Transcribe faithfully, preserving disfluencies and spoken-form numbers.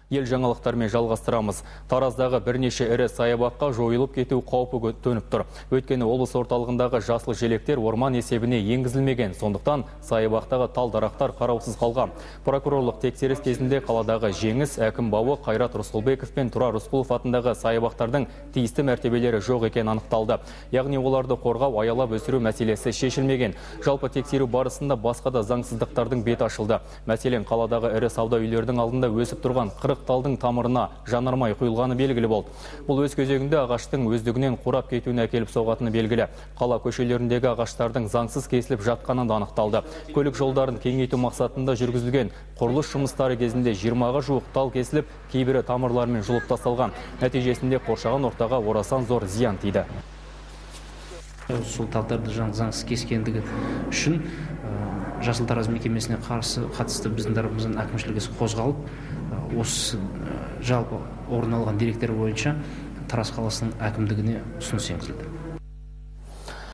Ел жаңалықтармен жалғастырамыз. Тараздағы бірнеше ірі саябаққа жойылып кету қаупі төніп тұр. Өйткені облыс орталығындағы жасыл желектер орман есебіне енгізілмеген. Сондықтан саябақтағы тал дарақтар қараусыз қалған. Прокурорлық тексеріс кезінде қаладағы Жеңіс, Әкім бауы Қайрат Рысқұлбеков пен Тұрар Рысқұлов атындағы саябақтардың тиісті мәртебелері жоқ екен анықталды. Яғни оларды қорғау, аялап өсіру мәселесі шешілмеген. Жалпы тексеру барысында басқа да заңсыздықтардың беті ашылды. Мәселен, қаладағы ірі сауда үйлердің алдында өсіп тұрған қырық талдың тамырына жанармай құйылғаны белгілі болды. Бұл өз кезегінде ағаштың өздігінен қурап кетуіне әкеліп соғатыны белгілі. Қала көшелеріндегі ағаштардың заңсыз кесіліп жатқаны да анықталды. Көлік жолдарын кеңейту мақсатында жүргізілген құрылыс жұмыстары кезінде жиырмаға жуық тал кесіліп, кейбірі тамырлармен жұлып тасталған. Нәтижесінде қоршаған ортаға орасан зор зиян тиді. Сол талдарды заңсыз кескендігі үшін Жасыл Тараз мекемесіне қарсы қатысты біздің тарапымыздан әкімшілік іс қозғалып, осы жалпы орын алған деректер бойынша Тараз қаласының әкімдігіне ұсыныс енгізілді.